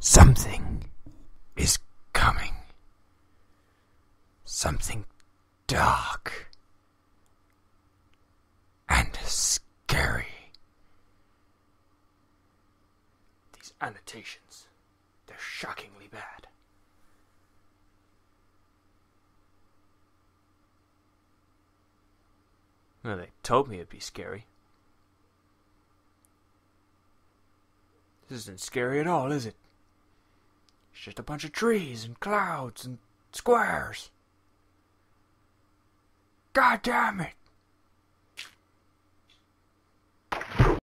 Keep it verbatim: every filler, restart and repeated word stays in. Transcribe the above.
Something is coming. Something dark and scary. These annotations, they're shockingly bad. Well, they told me it'd be scary. This isn't scary at all, is it? It's just a bunch of trees and clouds and squares. God damn it!